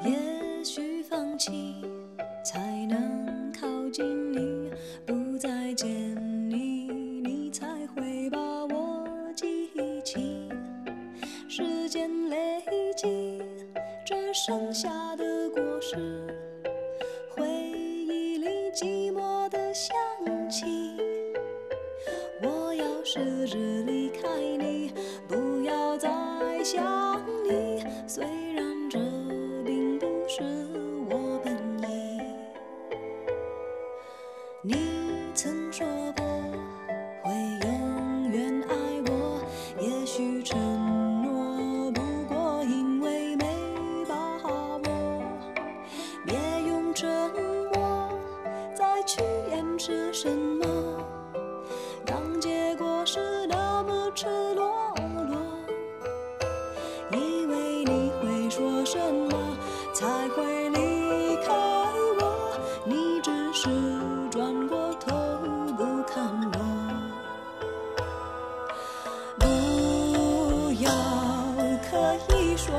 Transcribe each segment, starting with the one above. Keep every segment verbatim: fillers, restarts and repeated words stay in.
也许放弃才能靠近你，不再见你，你才会把我记起。时间累积这剩下的果实，回忆里寂寞的香气。我要试着离开你，不要再想你，虽然这并不是我本意。你曾说过会永远爱我，也许承诺不过因为没把握，别用沉默再去掩饰什么，让结果是那么赤裸裸。以为你会说什么才会离开我，你只是转过头不看我。不要刻意说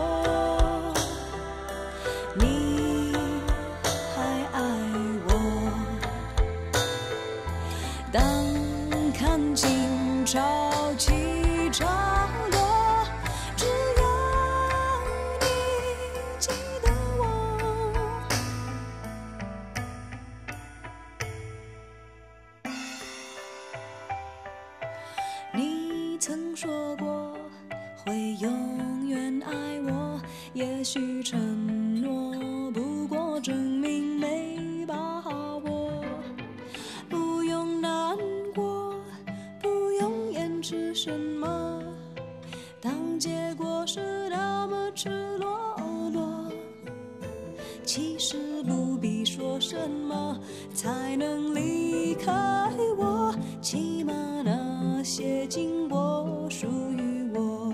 你还爱我，当看尽潮起潮落，只要你记得我。你曾说过会永远爱我，也许承诺不过证明没把握，不用难过，不用掩饰什么，当结果是那么赤裸裸。其实不必说什么才能离开我，起码那些经过属于我。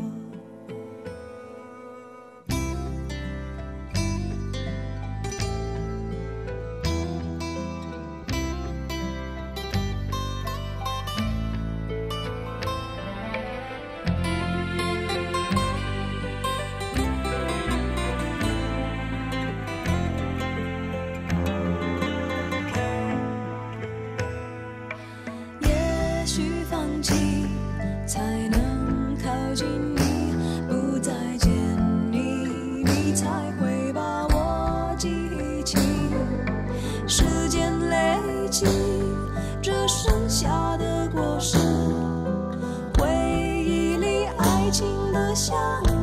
也许放弃才能靠近你，不再见你，你才会把我记起。时间累积这剩下的果实，回忆里爱情的香